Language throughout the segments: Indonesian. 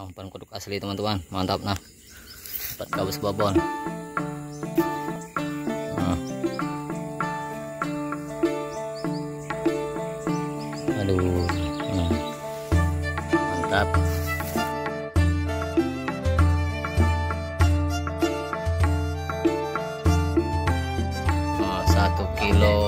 umpan kodok asli teman-teman, mantap. Nah, dapat gabus babon. Aduh, mantap. Nah, 1,5 kilo.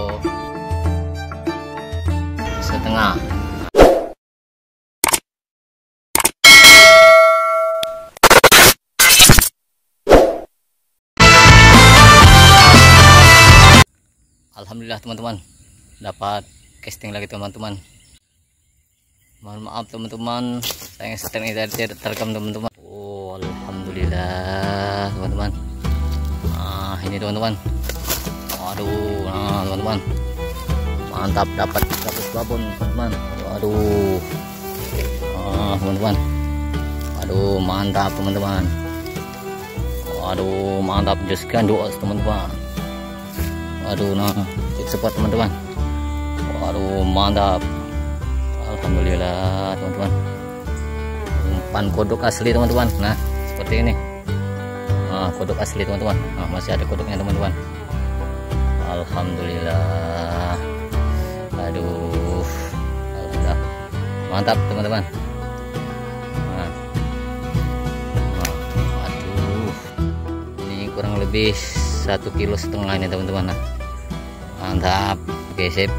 Alhamdulillah teman-teman, dapat casting lagi teman-teman. Mohon maaf teman-teman, saya setting ini tidak terekam teman-teman. Oh, alhamdulillah teman-teman. Nah, ini teman-teman. Waduh, nah teman-teman, mantap, dapat babon teman-teman. Waduh, teman-teman. Waduh, mantap teman-teman. Waduh, mantap, just gandus teman-teman. Waduh, nah support teman-teman. Waduh, mantap. Alhamdulillah teman-teman, umpan kodok asli teman-teman. Nah, seperti ini. Nah, kodok asli teman-teman. Nah, masih ada kodoknya teman-teman. Alhamdulillah. Aduh, alhamdulillah, mantap teman-teman. Nah, aduh, ini kurang lebih 1,5 kilo ini teman-teman. Nah, mantap. Oke, sip.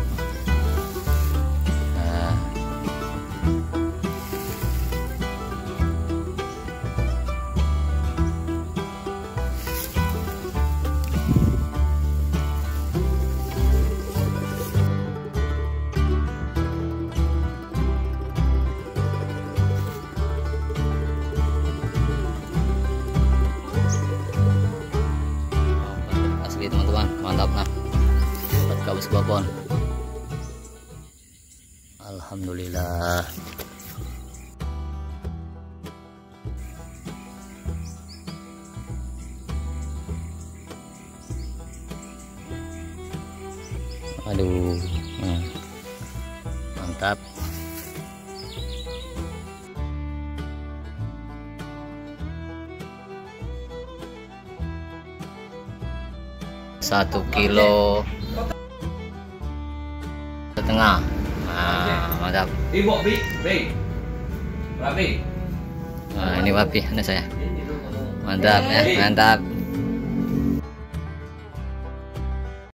Teman-teman, mantap. Nah, dapat gabus babon. Alhamdulillah. Aduh, mantap. Satu 1,5 kilo. Nah, mantap. Nah, ini wapi anak saya. Mantap ya, mantap.